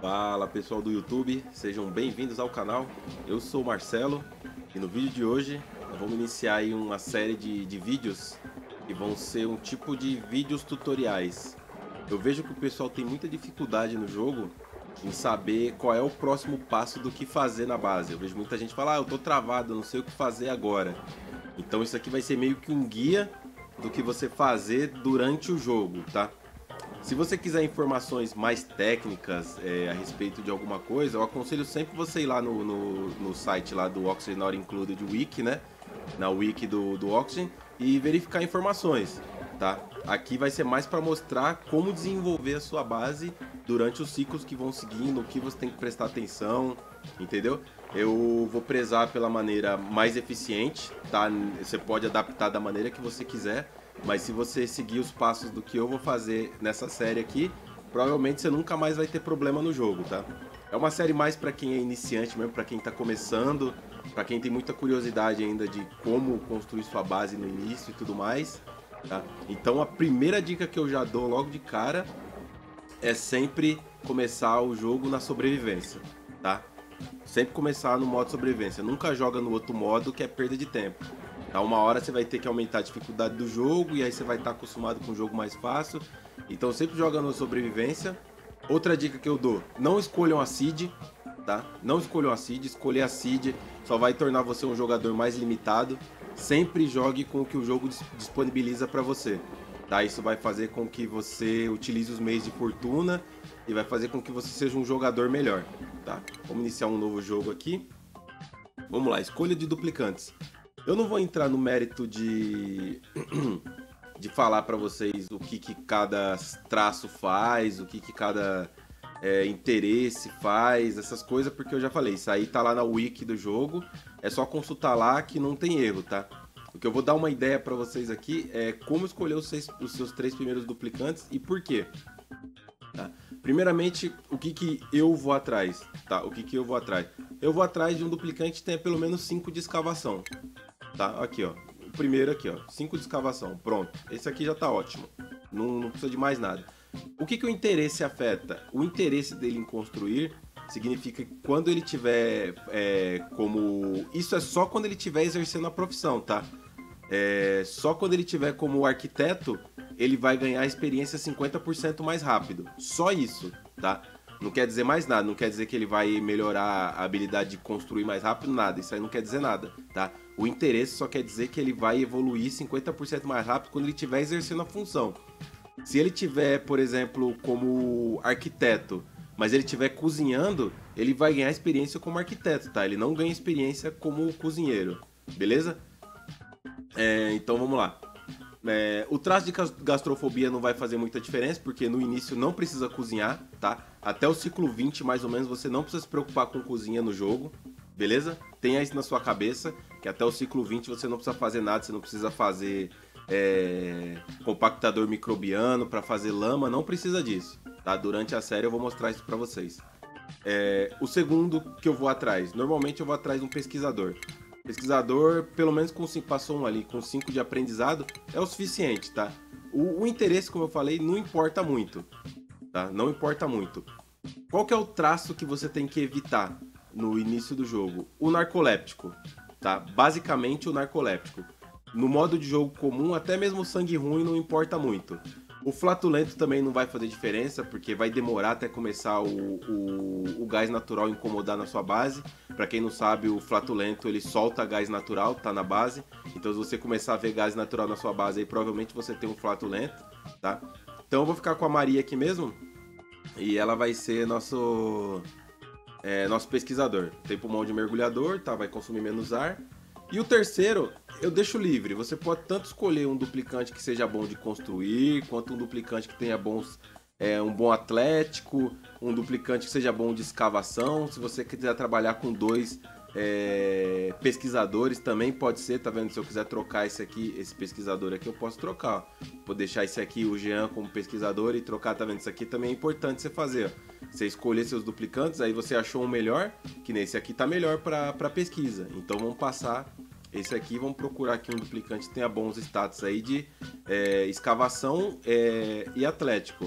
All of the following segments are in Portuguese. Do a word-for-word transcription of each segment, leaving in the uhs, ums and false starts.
Fala pessoal do YouTube, sejam bem-vindos ao canal. Eu sou o Marcelo e no vídeo de hoje vamos iniciar aí uma série de, de vídeos que vão ser um tipo de vídeos tutoriais. Eu vejo que o pessoal tem muita dificuldade no jogo em saber qual é o próximo passo do que fazer na base. Eu vejo muita gente falar, ah, eu tô travado, eu não sei o que fazer agora. Então isso aqui vai ser meio que um guia do que você fazer durante o jogo, tá? Se você quiser informações mais técnicas é, a respeito de alguma coisa, eu aconselho sempre você ir lá no, no, no site lá do Oxygen Not Included Wiki, né? Na wiki do, do Oxygen e verificar informações, tá? Aqui vai ser mais para mostrar como desenvolver a sua base durante os ciclos que vão seguindo, o que você tem que prestar atenção, entendeu? Eu vou prezar pela maneira mais eficiente, tá? Você pode adaptar da maneira que você quiser, mas se você seguir os passos do que eu vou fazer nessa série aqui, provavelmente você nunca mais vai ter problema no jogo, tá? É uma série mais para quem é iniciante mesmo, para quem tá começando, para quem tem muita curiosidade ainda de como construir sua base no início e tudo mais, tá? Então a primeira dica que eu já dou logo de cara é sempre começar o jogo na sobrevivência, tá? Sempre começar no modo sobrevivência, nunca joga no outro modo que é perda de tempo. Tá, uma hora você vai ter que aumentar a dificuldade do jogo e aí você vai estar acostumado com um jogo mais fácil. Então sempre joga na sobrevivência. Outra dica que eu dou, não escolham a seed, tá? Não escolham a seed, escolher a seed só vai tornar você um jogador mais limitado. Sempre jogue com o que o jogo disponibiliza para você, tá? Isso vai fazer com que você utilize os meios de fortuna e vai fazer com que você seja um jogador melhor, tá? Vamos iniciar um novo jogo aqui. Vamos lá, escolha de duplicantes. Eu não vou entrar no mérito de, de falar para vocês o que, que cada traço faz, o que, que cada é, interesse faz, essas coisas, porque eu já falei, isso aí tá lá na wiki do jogo, é só consultar lá que não tem erro, tá? O que eu vou dar uma ideia para vocês aqui é como escolher os, seis, os seus três primeiros duplicantes e por quê. Tá? Primeiramente, o que, que eu vou atrás, tá? O que, que eu vou atrás? Eu vou atrás de um duplicante que tenha pelo menos cinco de escavação. Tá, aqui ó, o primeiro aqui ó, cinco de escavação, pronto, esse aqui já tá ótimo, não, não precisa de mais nada. O que que o interesse afeta? O interesse dele em construir significa que quando ele tiver é, como... Isso é só quando ele tiver exercendo a profissão, tá? É, só quando ele tiver como arquiteto, ele vai ganhar experiência cinquenta por cento mais rápido, só isso, tá? Não quer dizer mais nada, não quer dizer que ele vai melhorar a habilidade de construir mais rápido, nada. Isso aí não quer dizer nada, tá? O interesse só quer dizer que ele vai evoluir cinquenta por cento mais rápido quando ele estiver exercendo a função. Se ele tiver, por exemplo, como arquiteto, mas ele estiver cozinhando, ele vai ganhar experiência como arquiteto, tá? Ele não ganha experiência como cozinheiro, beleza? É, então vamos lá. É, o traço de gastrofobia não vai fazer muita diferença, porque no início não precisa cozinhar, tá? Até o ciclo vinte, mais ou menos, você não precisa se preocupar com cozinha no jogo, beleza? Tenha isso na sua cabeça, que até o ciclo vinte você não precisa fazer nada, você não precisa fazer é, compactador microbiano para fazer lama, não precisa disso, tá? Durante a série eu vou mostrar isso para vocês. É, o segundo que eu vou atrás, normalmente eu vou atrás de um pesquisador. Pesquisador, pelo menos com cinco, passou um ali, com cinco de aprendizado, é o suficiente, tá? O, o interesse, como eu falei, não importa muito, tá? Não importa muito. Qual que é o traço que você tem que evitar no início do jogo? O narcoléptico, tá? Basicamente o narcoléptico. No modo de jogo comum, até mesmo o sangue ruim não importa muito. O flatulento também não vai fazer diferença, porque vai demorar até começar o, o, o gás natural incomodar na sua base. Para quem não sabe, o flatulento ele solta gás natural, tá na base. Então se você começar a ver gás natural na sua base, aí provavelmente você tem um flatulento, tá? Então eu vou ficar com a Maria aqui mesmo. E ela vai ser nosso, é, nosso pesquisador. Tem pulmão de mergulhador, tá? Vai consumir menos ar. E o terceiro, eu deixo livre. Você pode tanto escolher um duplicante que seja bom de construir, quanto um duplicante que tenha bons, é, um bom atlético, um duplicante que seja bom de escavação. Se você quiser trabalhar com dois é, pesquisadores, também pode ser, tá vendo? Se eu quiser trocar esse aqui, esse pesquisador aqui, eu posso trocar. Ó. Vou deixar esse aqui, o Jean, como pesquisador e trocar, tá vendo? Isso aqui também é importante você fazer. Ó. Você escolher seus duplicantes, aí você achou um melhor, que nesse aqui tá melhor para pesquisa. Então vamos passar esse aqui, vamos procurar aqui um duplicante que tenha bons status aí de é, escavação é, e atlético.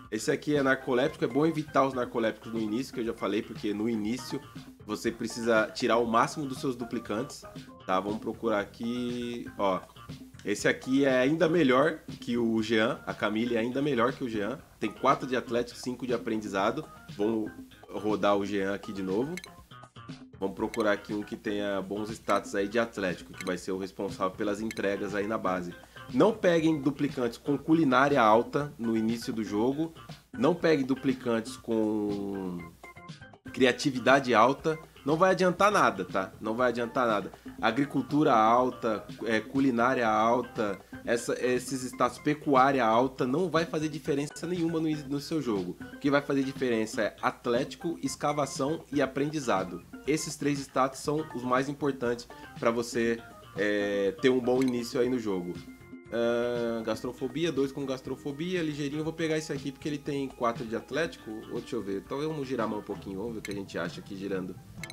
Esse aqui é narcoléptico, é bom evitar os narcolépticos no início, que eu já falei, porque no início você precisa tirar o máximo dos seus duplicantes, tá? Vamos procurar aqui, ó. Esse aqui é ainda melhor que o Jean, a Camille é ainda melhor que o Jean. Tem quatro de atlético, cinco de aprendizado. Vamos rodar o Jean aqui de novo. Vamos procurar aqui um que tenha bons status aí de atlético, que vai ser o responsável pelas entregas aí na base. Não peguem duplicantes com culinária alta no início do jogo. Não peguem duplicantes com criatividade alta. Não vai adiantar nada, tá? Não vai adiantar nada. Agricultura alta, é, culinária alta, essa, esses status pecuária alta não vai fazer diferença nenhuma no, no seu jogo. O que vai fazer diferença é atlético, escavação e aprendizado. Esses três status são os mais importantes para você é, ter um bom início aí no jogo. Uh, gastrofobia, dois com gastrofobia, ligeirinho. Eu vou pegar esse aqui porque ele tem quatro de atlético. Ou deixa eu ver, então vamos girar a mão um pouquinho, vamos ver o que a gente acha aqui girando.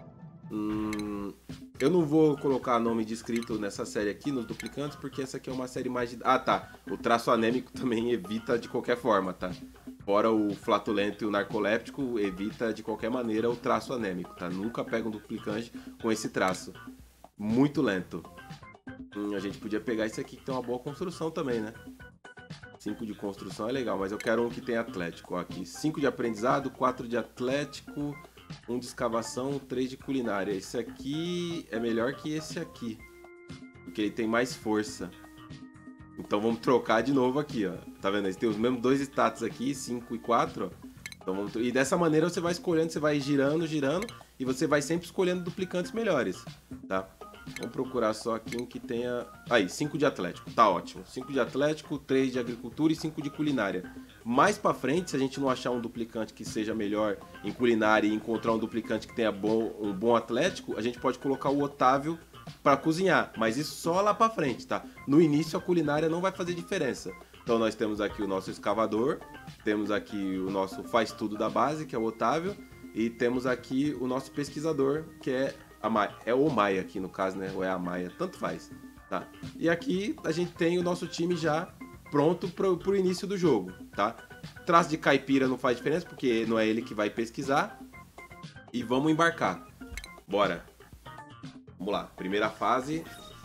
Hum, eu não vou colocar nome de inscrito nessa série aqui, nos duplicantes, porque essa aqui é uma série mais de... Ah, tá, o traço anêmico também evita de qualquer forma, tá? Fora o flatulento e o narcoléptico, evita de qualquer maneira o traço anêmico, tá? Nunca pega um duplicante com esse traço. Muito lento. Hum, a gente podia pegar esse aqui que tem uma boa construção também, né? cinco de construção é legal, mas eu quero um que tem atlético. Ó, aqui, cinco de aprendizado, quatro de atlético, um de escavação, três de culinária. Esse aqui é melhor que esse aqui, porque ele tem mais força. Então vamos trocar de novo aqui, ó. Tá vendo? Eles têm os mesmos dois status aqui, cinco e quatro, ó. Então vamos... E dessa maneira você vai escolhendo, você vai girando, girando, e você vai sempre escolhendo duplicantes melhores, tá? Vamos procurar só aqui um que tenha... Aí, cinco de atlético, tá ótimo. cinco de atlético, três de agricultura e cinco de culinária. Mais pra frente, se a gente não achar um duplicante que seja melhor em culinária e encontrar um duplicante que tenha bom, um bom atlético, a gente pode colocar o Otávio para cozinhar. Mas isso só lá pra frente, tá? No início, a culinária não vai fazer diferença. Então nós temos aqui o nosso escavador, temos aqui o nosso faz-tudo da base, que é o Otávio, e temos aqui o nosso pesquisador, que é... A Maia, é o Maia aqui no caso, né? Ou é a Maia, tanto faz, tá? E aqui a gente tem o nosso time já pronto pro, pro início do jogo, tá? Traço de caipira não faz diferença, porque não é ele que vai pesquisar. E vamos embarcar. Bora. Vamos lá, primeira fase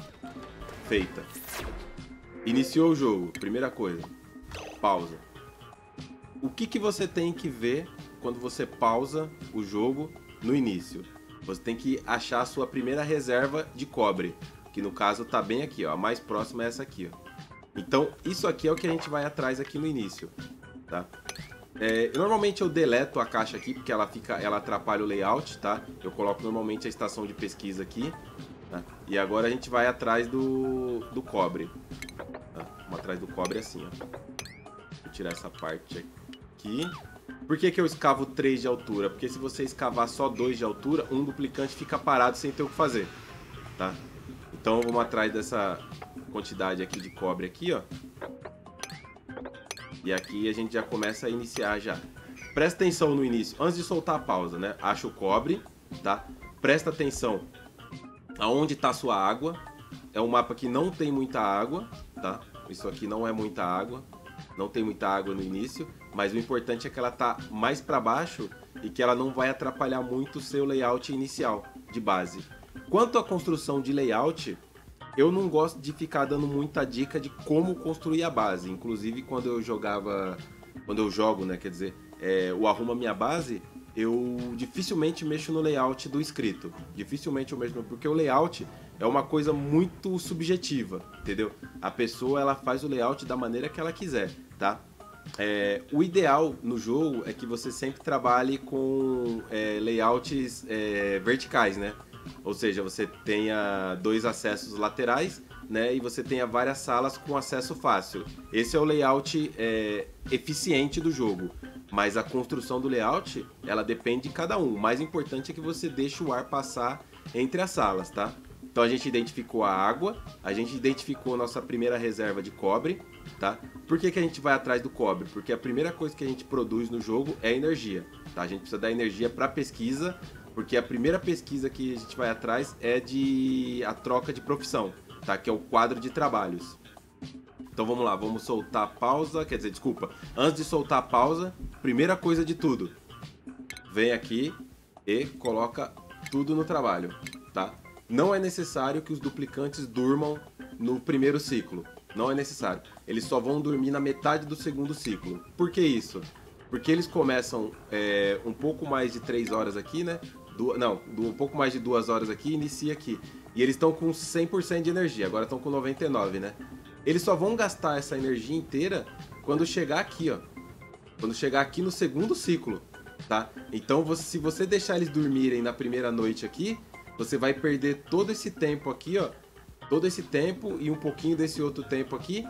feita. Iniciou o jogo, primeira coisa. Pausa. O que que você tem que ver quando você pausa o jogo no início? Você tem que achar a sua primeira reserva de cobre, que no caso tá bem aqui, ó. A mais próxima é essa aqui, ó. Então, isso aqui é o que a gente vai atrás aqui no início, tá? É, normalmente eu deleto a caixa aqui, porque ela, fica, ela atrapalha o layout, tá? Eu coloco normalmente a estação de pesquisa aqui, tá? E agora a gente vai atrás do, do cobre. Tá? Vamos atrás do cobre assim, ó. Vou tirar essa parte aqui. Por que que eu escavo três de altura? Porque se você escavar só dois de altura, um duplicante fica parado sem ter o que fazer, tá? Então vamos atrás dessa quantidade aqui de cobre aqui, ó. E aqui a gente já começa a iniciar já. Presta atenção no início, antes de soltar a pausa, né? Acha o cobre, tá? Presta atenção aonde está a sua água. É um mapa que não tem muita água, tá? Isso aqui não é muita água. Não tem muita água no início, mas o importante é que ela tá mais para baixo e que ela não vai atrapalhar muito o seu layout inicial de base. Quanto à construção de layout, eu não gosto de ficar dando muita dica de como construir a base. Inclusive quando eu jogava, quando eu jogo, né, quer dizer, é, o Arruma Minha Base, eu dificilmente mexo no layout do inscrito. Dificilmente eu mexo, porque o layout é uma coisa muito subjetiva, entendeu? A pessoa, ela faz o layout da maneira que ela quiser, tá? É, o ideal no jogo é que você sempre trabalhe com é, layouts é, verticais, né? Ou seja, você tenha dois acessos laterais, né? E você tenha várias salas com acesso fácil. Esse é o layout é, eficiente do jogo. Mas a construção do layout, ela depende de cada um. O mais importante é que você deixe o ar passar entre as salas, tá? Então a gente identificou a água, a gente identificou a nossa primeira reserva de cobre, tá? Por que que a gente vai atrás do cobre? Porque a primeira coisa que a gente produz no jogo é energia, tá? A gente precisa dar energia para pesquisa, porque a primeira pesquisa que a gente vai atrás é de a troca de profissão, tá? Que é o quadro de trabalhos. Então Então vamos lá, vamos soltar a pausa, quer dizer, desculpa, antes de soltar a pausa, primeira coisa de tudo, vem aqui e coloca tudo no trabalho, tá? Não é necessário que os duplicantes durmam no primeiro ciclo, não é necessário. Eles só vão dormir na metade do segundo ciclo. Por que isso? Porque eles começam é, um pouco mais de três horas aqui, né? Du não, do, um pouco mais de duas horas aqui e inicia aqui. E eles estão com cem por cento de energia, agora estão com noventa e nove por cento, né? Eles só vão gastar essa energia inteira quando chegar aqui, ó. Quando chegar aqui no segundo ciclo, tá? Então, você, se você deixar eles dormirem na primeira noite aqui, você vai perder todo esse tempo aqui, ó. Todo esse tempo e um pouquinho desse outro tempo aqui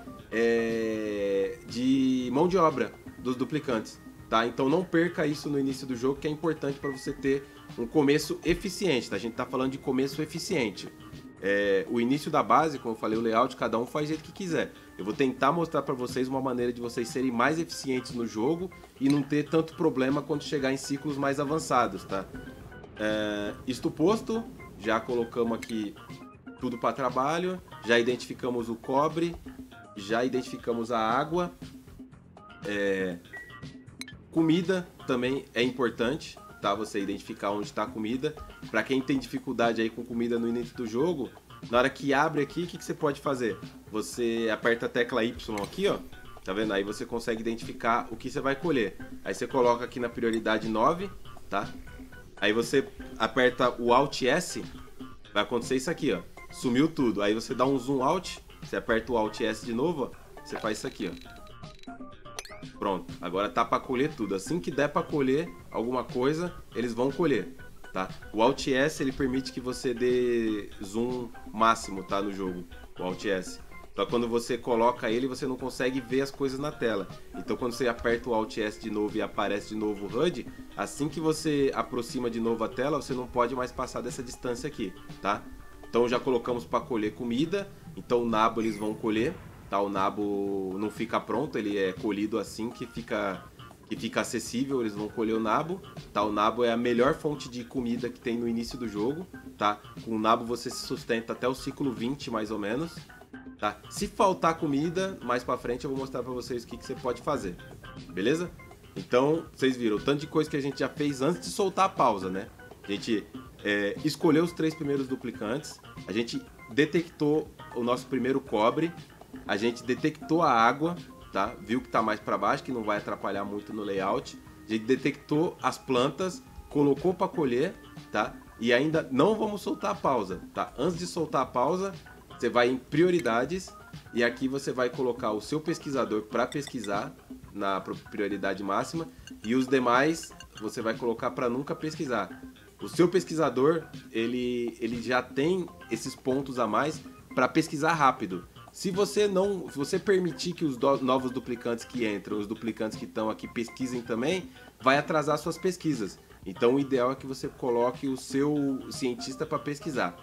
é, de mão de obra dos duplicantes, tá? Então não perca isso no início do jogo, que é importante para você ter um começo eficiente, tá? A gente tá falando de começo eficiente. É, o início da base, como eu falei, o layout, cada um faz do jeito que quiser. Eu vou tentar mostrar para vocês uma maneira de vocês serem mais eficientes no jogo e não ter tanto problema quando chegar em ciclos mais avançados, tá? É, isto posto, já colocamos aqui tudo para trabalho, já identificamos o cobre, já identificamos a água, é, comida também é importante, tá? Você identificar onde está a comida. Para quem tem dificuldade aí com comida no início do jogo, na hora que abre aqui, o que, que você pode fazer? Você aperta a tecla Y aqui, ó, tá vendo? Aí você consegue identificar o que você vai colher. Aí você coloca aqui na prioridade nove, tá? Aí você aperta o Alt S, vai acontecer isso aqui, ó. Sumiu tudo. Aí você dá um zoom out, você aperta o Alt S de novo, ó, você faz isso aqui, ó. Pronto, agora tá para colher tudo. Assim que der para colher alguma coisa, eles vão colher, tá? O Alt S ele permite que você dê zoom máximo, tá, no jogo. O Alt S. Só quando você coloca ele, você não consegue ver as coisas na tela. Então quando você aperta o Alt S de novo e aparece de novo o H U D, assim que você aproxima de novo a tela, você não pode mais passar dessa distância aqui, tá? Então já colocamos para colher comida, então o nabo eles vão colher, tá? O nabo não fica pronto, ele é colhido assim que fica, que fica acessível, eles vão colher o nabo, tá? O nabo é a melhor fonte de comida que tem no início do jogo, tá? Com o nabo você se sustenta até o ciclo vinte mais ou menos, tá? Se faltar comida, mais para frente eu vou mostrar para vocês o que, que você pode fazer, beleza? Então, vocês viram o tanto de coisa que a gente já fez antes de soltar a pausa, né? A gente é, escolheu os três primeiros duplicantes, a gente detectou o nosso primeiro cobre, a gente detectou a água, tá? Viu que tá mais para baixo, que não vai atrapalhar muito no layout. A gente detectou as plantas, colocou para colher, tá? E ainda não vamos soltar a pausa, tá? Antes de soltar a pausa, você vai em prioridades e aqui você vai colocar o seu pesquisador para pesquisar na prioridade máxima e os demais você vai colocar para nunca pesquisar. O seu pesquisador, ele, ele já tem esses pontos a mais para pesquisar rápido. Se você não, se você permitir que os do, novos duplicantes que entram, os duplicantes que estão aqui pesquisem também, vai atrasar suas pesquisas. Então o ideal é que você coloque o seu cientista para pesquisar.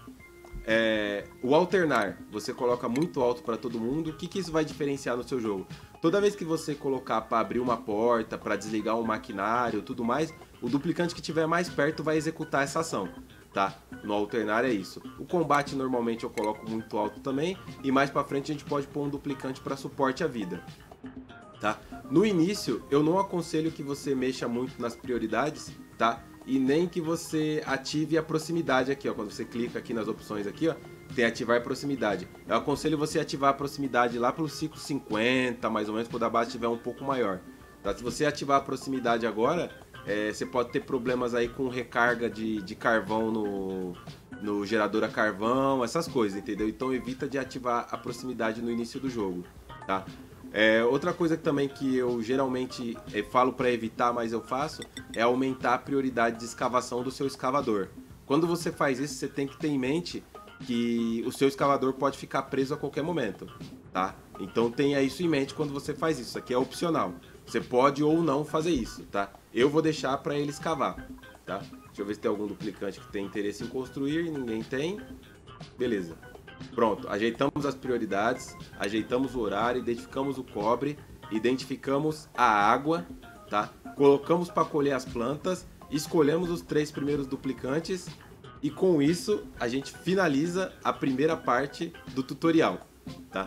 É, o alternar, você coloca muito alto para todo mundo. O que, que isso vai diferenciar no seu jogo? Toda vez que você colocar para abrir uma porta, para desligar um maquinário, tudo mais, o duplicante que estiver mais perto vai executar essa ação, tá? No alternar é isso. O combate normalmente eu coloco muito alto também e mais para frente a gente pode pôr um duplicante para suporte à vida, tá? No início eu não aconselho que você mexa muito nas prioridades, tá? E nem que você ative a proximidade aqui, ó. Quando você clica aqui nas opções aqui, ó, tem ativar proximidade. Eu aconselho você ativar a proximidade lá pelo ciclo cinquenta, mais ou menos, quando a base estiver um pouco maior. Tá? Se você ativar a proximidade agora, é, você pode ter problemas aí com recarga de, de carvão no, no gerador a carvão, essas coisas, entendeu? Então evita de ativar a proximidade no início do jogo, tá? É, outra coisa também que eu geralmente é, falo para evitar, mas eu faço, é aumentar a prioridade de escavação do seu escavador. Quando você faz isso, você tem que ter em mente que o seu escavador pode ficar preso a qualquer momento, tá? Então tenha isso em mente quando você faz isso. Isso aqui é opcional. Você pode ou não fazer isso, tá? Eu vou deixar para ele escavar, tá? Deixa eu ver se tem algum duplicante que tem interesse em construir. Ninguém tem. Beleza. Pronto, ajeitamos as prioridades, ajeitamos o horário, identificamos o cobre, identificamos a água, tá? Colocamos para colher as plantas, escolhemos os três primeiros duplicantes e com isso a gente finaliza a primeira parte do tutorial, tá?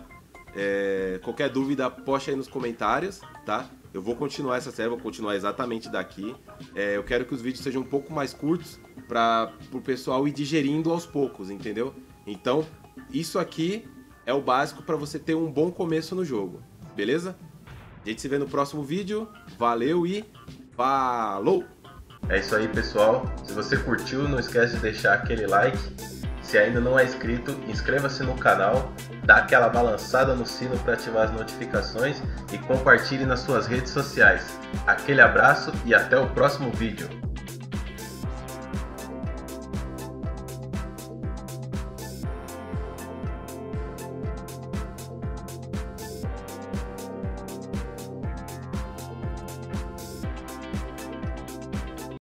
É, qualquer dúvida, poste aí nos comentários, tá? Eu vou continuar essa série, vou continuar exatamente daqui. É, eu quero que os vídeos sejam um pouco mais curtos para o pessoal ir digerindo aos poucos, entendeu? Então, isso aqui é o básico para você ter um bom começo no jogo, beleza? A gente se vê no próximo vídeo. Valeu e falou! É isso aí, pessoal. Se você curtiu, não esquece de deixar aquele like. Se ainda não é inscrito, inscreva-se no canal, dá aquela balançada no sino para ativar as notificações e compartilhe nas suas redes sociais. Aquele abraço e até o próximo vídeo.